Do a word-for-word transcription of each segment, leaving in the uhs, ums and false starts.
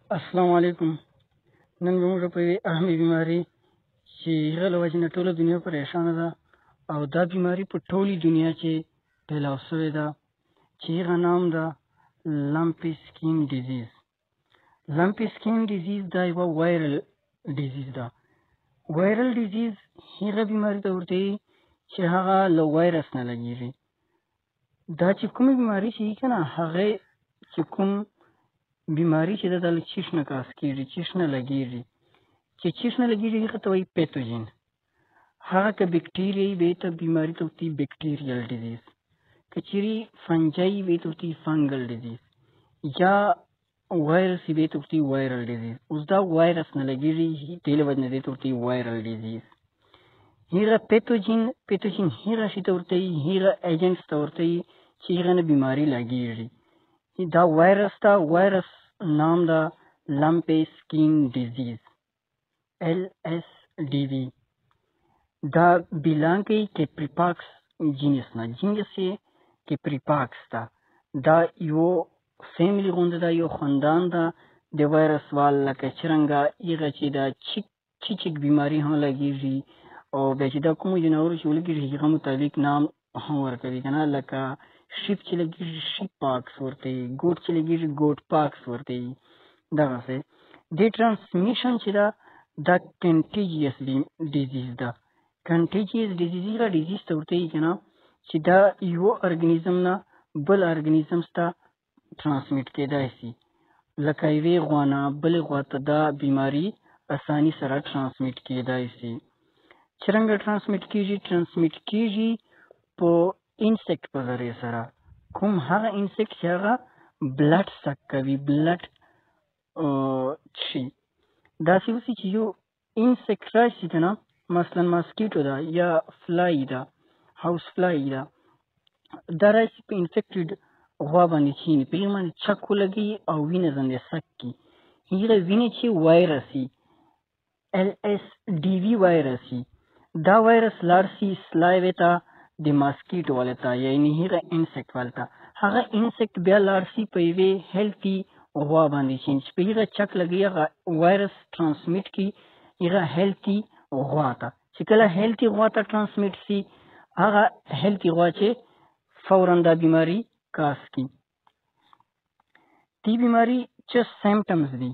السلام علیکم. نن به موږ په یوې اهمې بیماري چې هغه له وجې نه ټوله دنیا پریشانه ده او دا بیماري په ټولې دنیا کې پیلاو شوې ده چې هغه نام ده لمپي سکین ډیزیز. لمپي سکین ډیزیز دا یوه وایرل ډیزیز ده. وایرل ډیزیز هغه بیماري ته ورته وایي چې هغه له وایرس نه لګېږي. دا چې کومه بیماري چې وي که نه هغې چې کوم بیماری چې ده دا له چیش نه کاس کېږي، چیش نه لګېږي. چې چیش نه لګېږي هغه ته وایي پیتوجین. هغه که بکټیریا وي ته بیماري ته ورته وایي بکټیریل ډیزیز. که چیرې فنجی وي ته ورته وایي فنګل ډیزیز، یا وایرس وي ته ورته وایي وایرل ډیزیز. اوس دا وایرس نه لګېږي دې له وجې نه دې ته ورته وایي وایرل ډیزیز. هغه پیتوجین پیتوجین هغه شي ته ورته وایي، هغه ایجنټس ته ورته وایي چې هغه نه بیماري لګېږي. دا وایرس ته وایرس نام ده لمپی سکین ډیزیز، ایل ایس ډي وي. دا بیلانګ کوي کیپریپاکس جینس نه، جینس یې کیپریپاکس ده. دا یو فیملی غونده ده، یو خاندان ده د وایرس وال، لکه څرنګه هغه چې دا چیک چیچک بیماري هم لګېږي او بیا چې دا کومو جناورو چې ولګېږي هغه مطابق نام هم ورکوي که نه. لکه شیپ چې لګېږي شیپ پاکس ورته وي، ګوټ چې لګېږي ګوټ پاکس ورته وي. دغسې دې ټرانسمیشن چې ده دا کنټیجیس ډیزیز ده. کنټیجیس ډیزیز هغه ډیزیز ته ورته وي که نه چې دا یو ارګنیزم نه بل ارګنیزمس ته ټرانسمیټ کېدای شي. لکه یوې غوا نه بلې غوا ته دا بیماري اساني سره ټرانسمیټ کېدای شي. څرنګه ټرانسمیټ کېږي؟ ټرانسمیټ کېږي په انسیکټ په ذریعې سره. کوم هغه انسیکټ چې هغه بلډ سک کوي، بلډ څښي. داسې اوسي چې یو انسیکټ راشي که نه، مثلا ماسکیټو ده یا فلای ده، هاوس فلای ده، دا راشي په انفیکټډ غوا باندې کښېني، په هغې باندې چک ولګوي او وینه ځنې سک کړي. هغه وینې چې وایرس وي، ایل ایس ډي وي وایرس وي، دا وایرس لاړ شي سلایوې ته د ماسکیټو والے ته، یعنې هغه انسیکټ والے ته. هغه انسیکټ بیا لاړ شي په یوې هیلتي غوا باندې چې په هغه چک لګوي، هغه وایرس ټرانسمیټ کړي هغه هیلتي غوا ته. چې کله هیلتي غوا ته ټرانسمیټ شي، هغه هیلتي غوا چې فورا دا بیماري کاس کړي. دې بیماري څه سیمټمز دي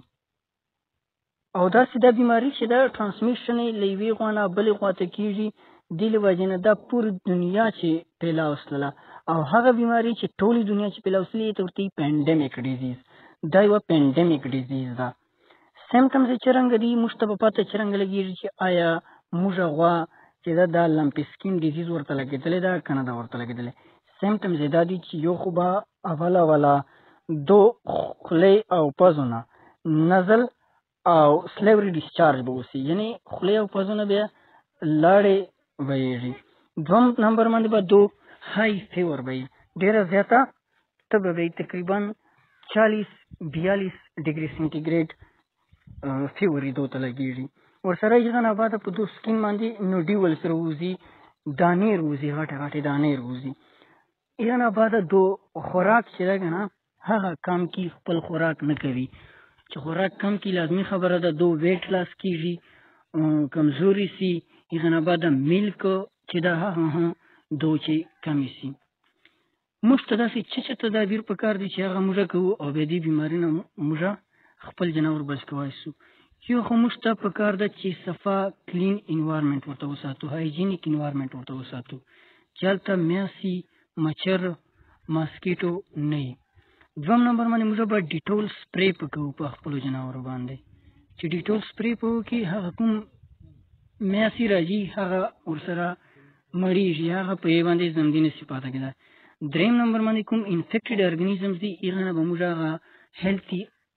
او داسې دا بیماري چې دا ټرانسمیشن یې له یوې غوا نه بلې غوا ته کېږي، دې له وجې نه دا پورې دنیا چې پیلاو شوله. او هغه بیماري چې ټولې دنیا چې پیلاو شوې ته ورته وایي پینډمیک ډیزیز. دا یوه پینډمیک ډیزیز ده. سیمټمز یې څرنګه دي؟ موږ ته په پته څرنګه لګېږي چې آیا موږه غوا چې ده دا لمپي سکین ډیزیز ورته لګېدلی ده که نه ده ورته لګېدلی. سیمټمز یې دا دي چې یو خو به اول اوله دو خولې او پزو نه نزل او سلیوري ډسچارج به وسي، یعنې خولې او پزو نه بیا لاړې ویږي. دوم نمبر باندې به دو های فیور به وي، ډېره زیاته تبه به وي، تقریبا چالیس بیالیس ډګري سینټیګریډ فیور یې دو ته لګېږي. ورسره هغه نه بعده په دو سکین باندې نوډیول سره وځي، دانې روځي، غټې غټې دانې روځي. هغه نه بعده دو خوراک چې ده که نه هغه کم کي، خپل خوراک نه کوي. چې خوراک کم کي لازمي خبره ده، دو ویټ لاس کېږي، کمزوري سي. هغه نه بعده میلک چې ده هغه هم دو چې کمې سي. موږ ته داسې څه څه تدابیر په کار دي چې هغه موږ کوو او بیا دې بیماري نه موږ خپل جناور بچ کولی شو. یو خو موږ ته په کار ده چې صفا کلین انوایرمنټ ورته وساتو، هایجینیک انوایرمنټ ورته وساتو، چې هلته میاسي، مچر، ماسکیټو نه وي. دوم نمبر باندې موږ به ډیټول سپری په کوو په خپلو جناورو باندې. چې ډیټول سپری په وکړي، هغه کوم میاسي راځي هغه ورسره مړېږي، هغه په یې باندې زمدي نسي پاته کېدی. دریم نمبر باندې کوم انفیکټډ ارګنیزمز دي هغه نه به موږ هغه هیلتي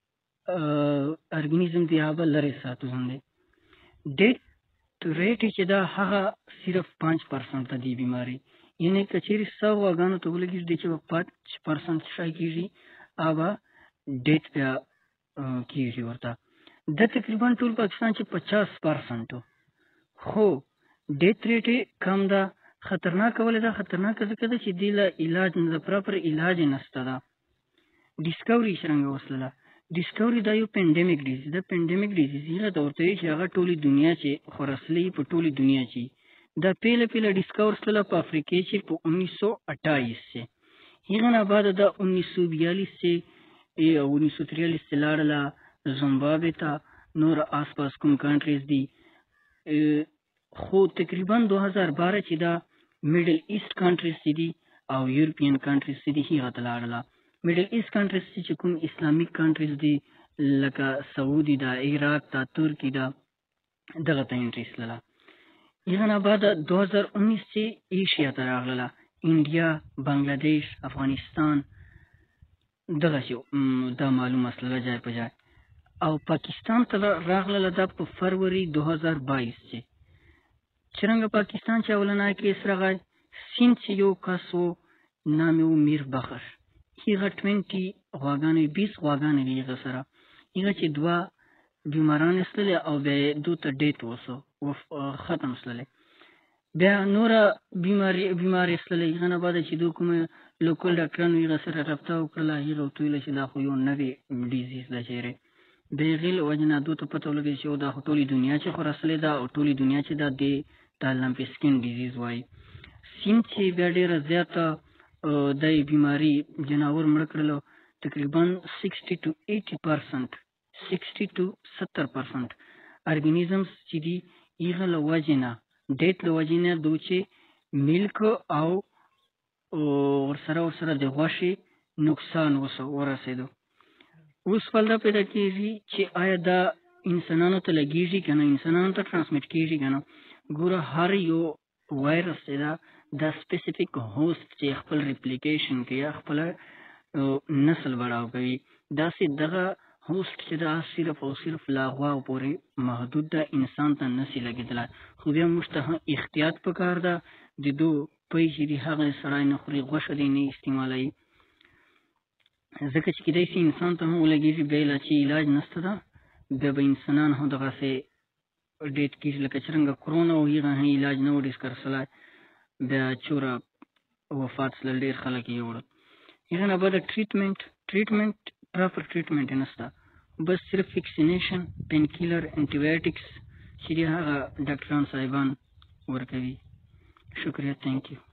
ارګنیزم دی هغه به لرې ساتو زندې. ډیټ ریټ چې دا هغه صرف پانچ پرسنټ ته دی بیماري، یعنې که چېرې سو غواګانو ته ولګېږي دی چې به پانچ پرسنټ شی کېږي هغه به ډیټ بیا کېږي ورته. دا تقریبا ټول پاکستان چې پچاس پرسنټو، خو ډیټ ریټ یې کم ده. خطرناکه ولې ده؟ خطرناکه ځکه ده چې دې له علاج نه ده، پراپر علاج یې نشته ده. ډسکوري څرنګه وسلله؟ ډسکوري دا یو پینډیمیک ډیزیز دا پینډیمیک ډیزیز هغه ته ورته وایي چې هغه ټولې دنیا چې خورسلی په ټولې دنیا چې دا پهله پهله ډسکور شوله په افریقې چې په انیس سو اٹھائیس سے هغه نه بعد دا انیس سو بیالیس سے او انیس سو تریالیس سے لاړله زمبابوې ته نور آس پاس کوم کنټریز دي خو تقریبا دو هزار بارہ چې دا میډل ایسٹ کنټریز چې دي او یورپین کنټریز چې دي هغه ته لاړله میډل ایسٹ کنټریز چې کوم اسلامیک کنټریز دي لکه سعودي دا عراق دا ترکی دا دغه ته انټریس لله هغه نه بعد دو هزار انیس چې ایشیا ته راغله انډیا بنګلادیش افغانستان دغه شو دا معلومه سله جای په جای او پاکستان ته راغله دا په فروری دو هزار بایس چې څرنګه پاکستان چې اولنی کیس راغی سیند چې یو کس و نام یې و میر بخش هغه ټوینټي غواګانې بیس غواګانې دي هغه سره هغه چې دوه بیماران استلې او بیا یې دو ته ډیت وسو ختم سللی بیا نوره بیماري بیمار استللی هغه نه بعد چې دو کومه لوکل ډاکټرانو هغه سره رابطه وکړله هغه ورته ویله چې دا خو یو نوی ډیزیز ده چېرې د هغې له وجې نه دو ته پته ولګېده چې دا خو ټولې دنیا چې خورسلې ده او ټولې دنیا چې دا دې دا لمپي سکین ډیزیز وایي سیند چې بیا ډېره زیاته دا بیماري جناور مړه کړلو تقریبا سکسټي ټو ایټي پرسنټ سکسټي ټو ستر پرسنټ ارګنیزمز چې دي هغه له وجې نه ډیت له وجې نه دو چې ملک او ورسره ورسره د غوښې نقصان ورسېدو اوس سوال دا پیدا کېږي چې آیا دا انسانانو ته لګېږي که نه انسانانو ته ټرانسمیټ کېږي که نه ګوره هر یو وایرس چې دا دا سپیسیفیک هوست چې خپل ریپلیکیشن کوي یا خپل نسل بړاو کوي داسې دغه هوست چې دا صرف او صرف لا غواو پورې محدود ده انسان ته نسي لګېدلی خو بیا موږ ته احتیاط پکار ده د دو پی چې دي هغه سړی نه خوري غوښه دی نه استعمالوي ځکه چې کیدای شي انسان ته هم ولګېږي بیا یې لا چې علاج نشته ده بیا به انسانان هم دغسې ډیټ کېږي لکه څرنګه کرونا و هغه هم علاج نه و ډسکر سلی بیا چوره وفات سلل ډېر خلک یې وړل هغه نه بعد ټریټمنټ ټریټمنټ پراپر ټریټمنټ یې نشته بس صرف ویکسینیشن پین کیلر انټي بایوټکس چې دي هغه ډاکټران صاحبان ورکوي شکریه تھینک یو